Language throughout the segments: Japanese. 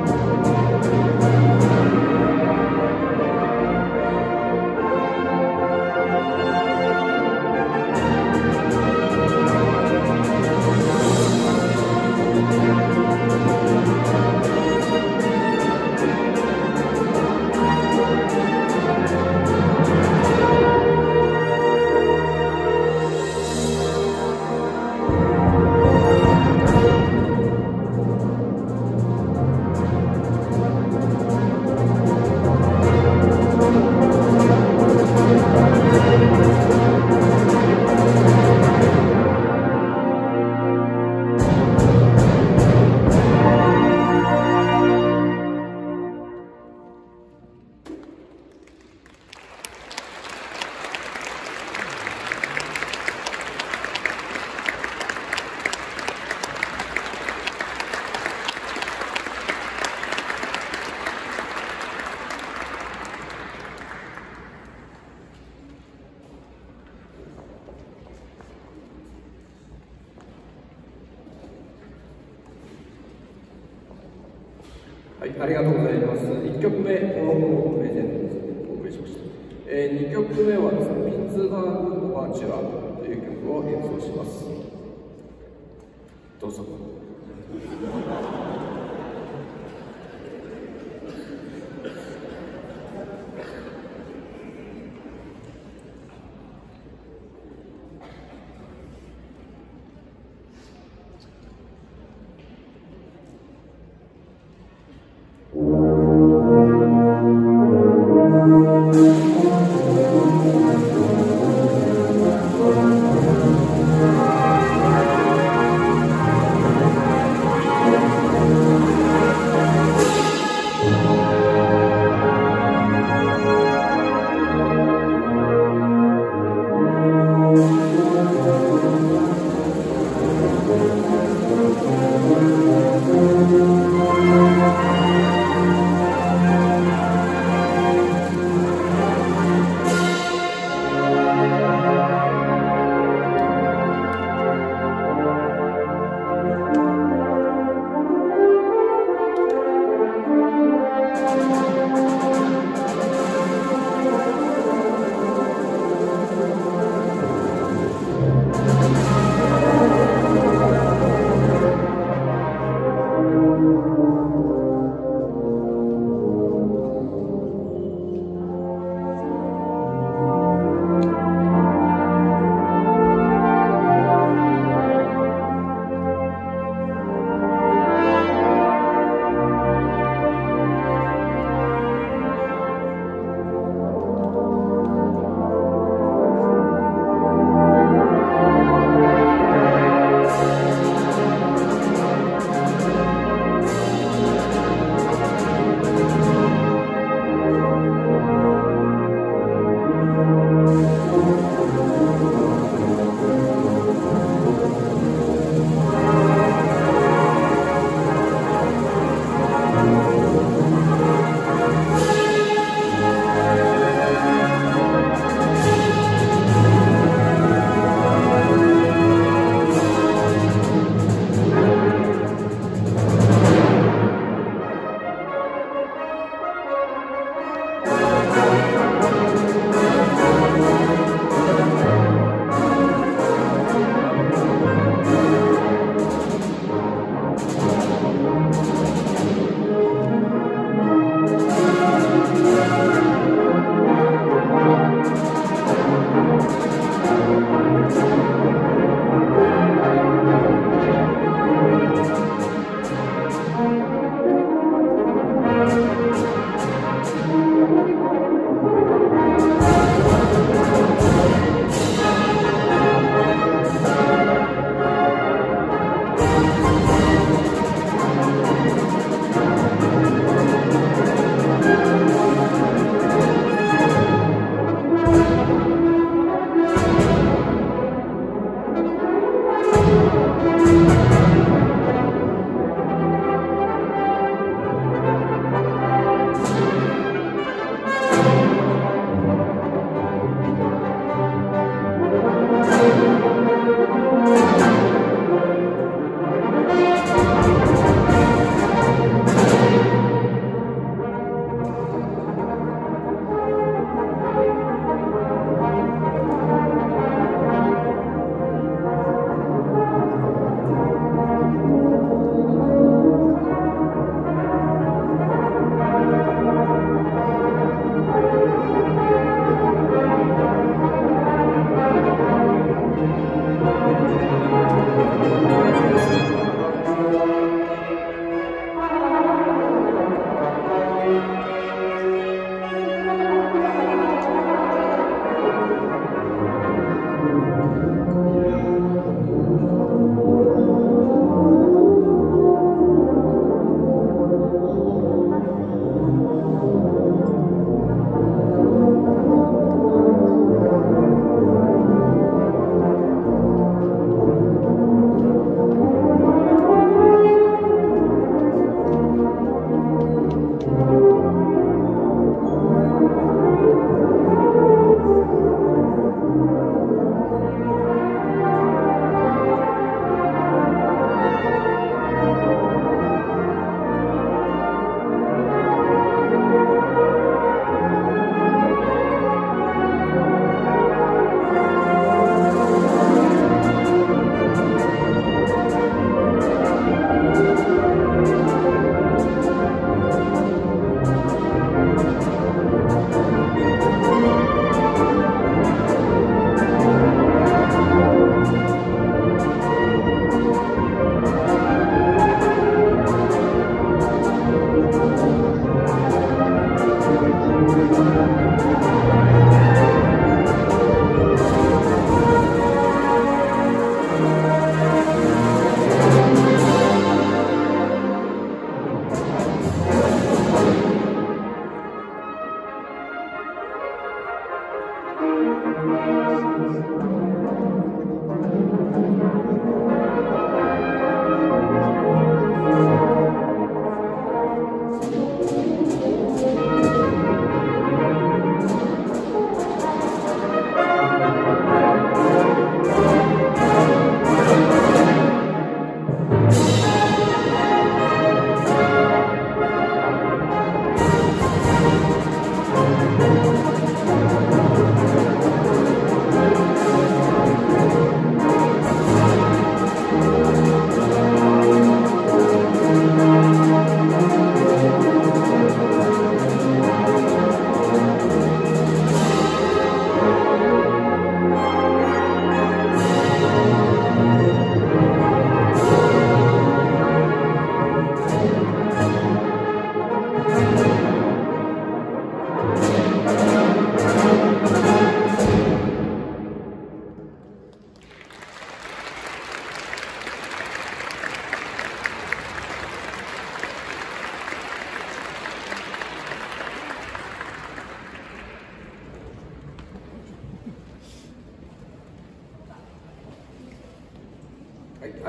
はい、ありがとうございます。1曲目、この子をレジェンドにお送りしました。2曲目はですね、ピッツバーグ・オバーチュアという曲を演奏します。どうぞ。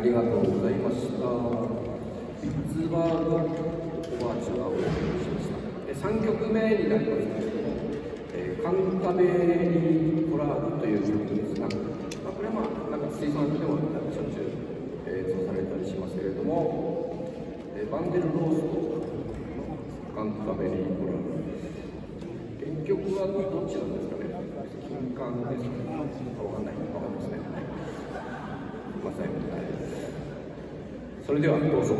ありがとうございました。ピッツバーグ・オバーチュアをお送りしました。3曲目になりますけれども、カンタベリー・コラードという曲ですが、これはなんか水産でもしょっちゅう演奏されたりしますけれども、バンデル・ローストのカンタベリー・コラード。原曲はどっちなんですかね。金管ですかね。わかんない。わかんないですね。まさに。それではどうぞ。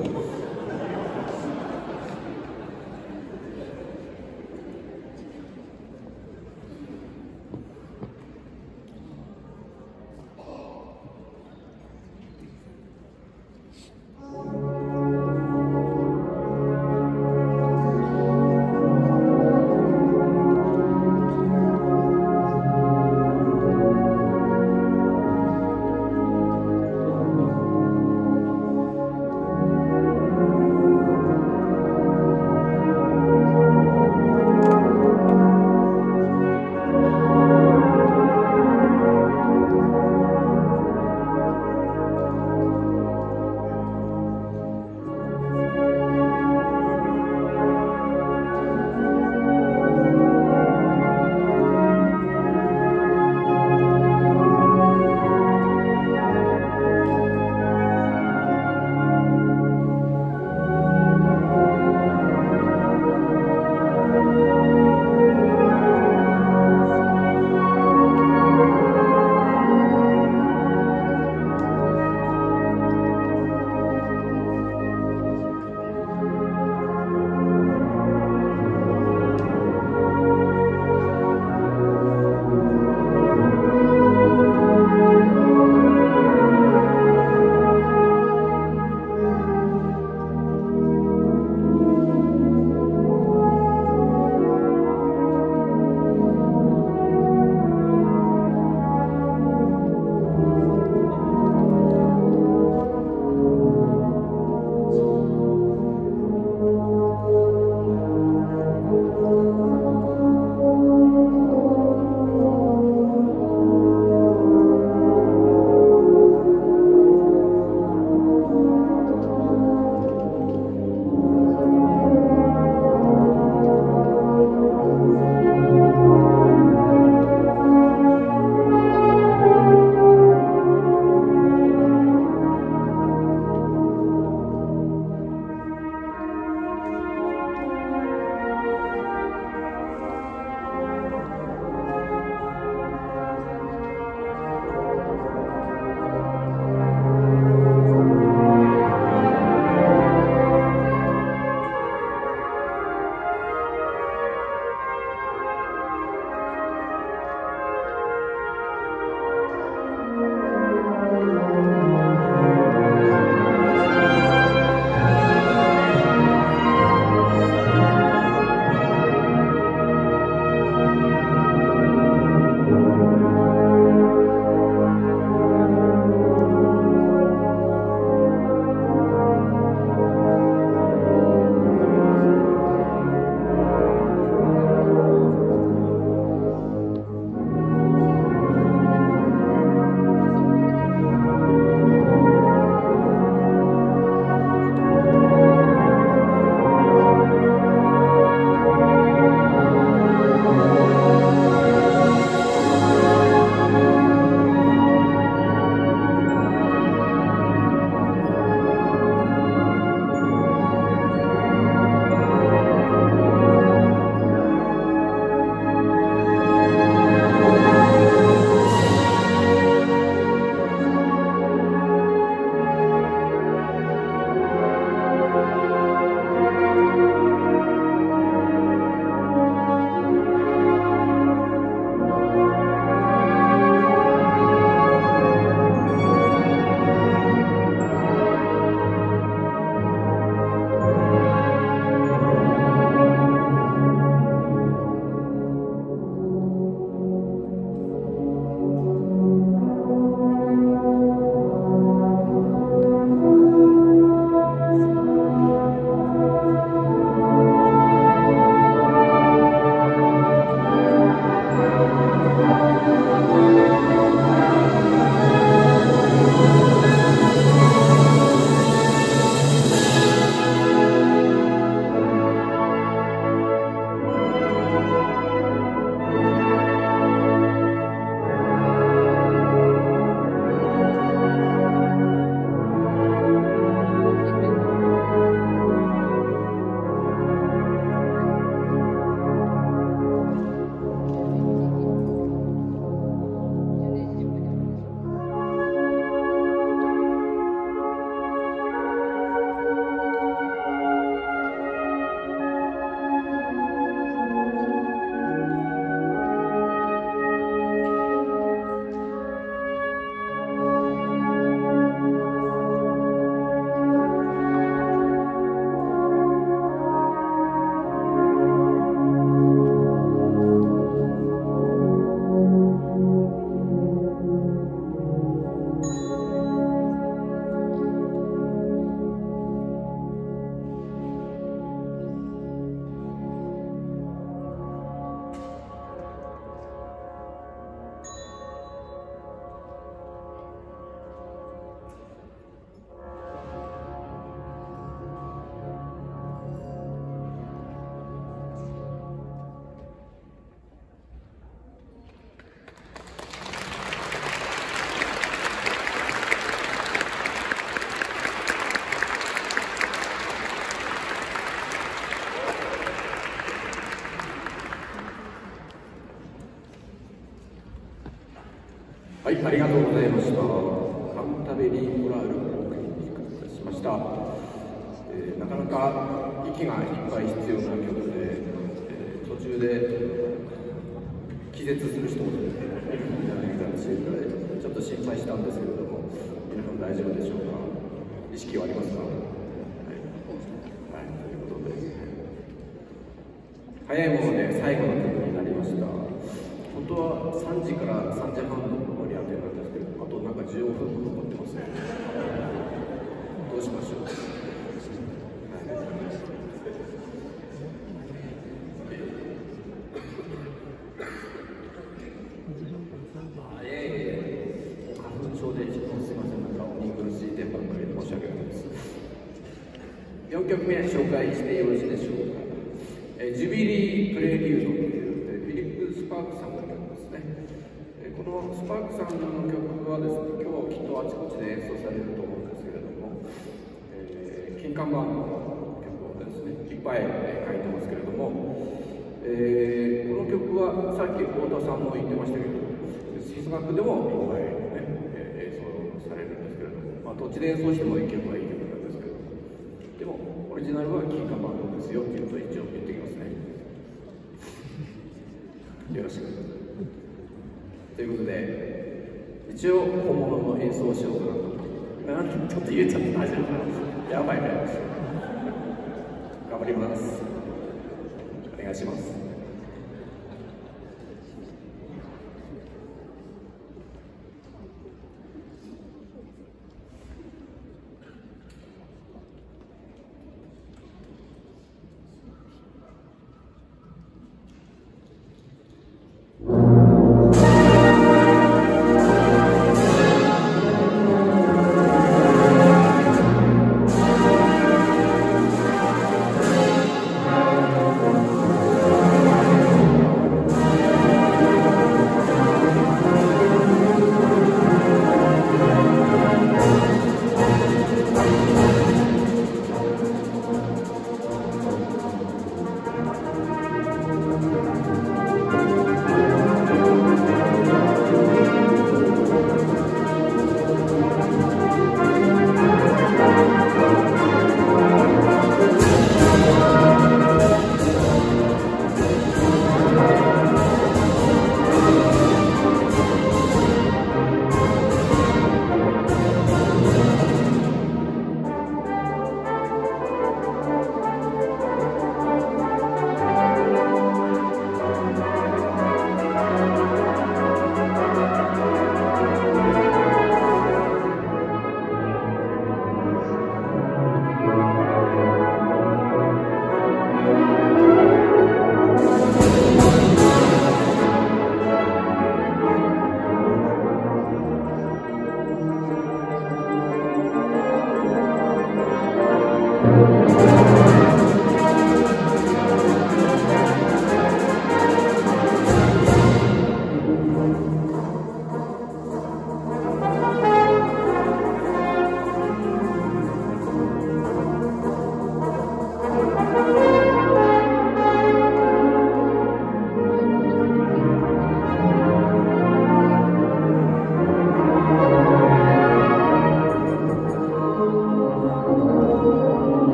はい、ありがとうございました。カンタベリー・コラールをお送りしました。なかなか息がいっぱい必要な曲で、途中で気絶する人もいるんじゃないかというくらいちょっと心配したんですけれども、皆さん大丈夫でしょうか。意識はありますか。はい、ということで早いもので最後の曲になりました。本当は3時から3時半の終わり予定なんですけど、あとなんか15分も残ってますね。どうしましょう。花粉症でちょっとすいません、なんかお見苦しい電波のおかげで申し訳ないです。4曲目紹介してよろしいでしょうか。ジュビリー・プレリュードというフィリップ・スパークさんの曲ですね。このスパークさんの曲はですね、今日きっとあちこちで演奏されると思うんですけれども、金管バンドの曲をですね、いっぱい書いてますけれども、この曲はさっき太田さんも言ってましたけど、吹奏楽でもいっぱい、演奏されるんですけれども、どっちで演奏してもいい曲はいい曲なんですけど、でもオリジナルは金管バンドですよっていうことを一応言ってきますね。よろしく。ということで、一応本物の演奏をしようかなと。ちょっと言えちゃった大丈夫かな。やばいね。頑張ります。お願いします。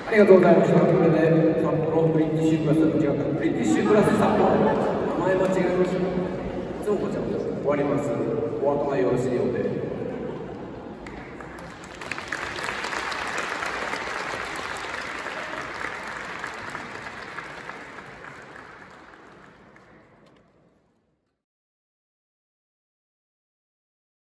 ありがとうございました。これで札幌ブリティッシュクラス、違う、ブリティッシュクラス札幌、名前間違えました。いつもこちらで終わります。お後がよろしいようで。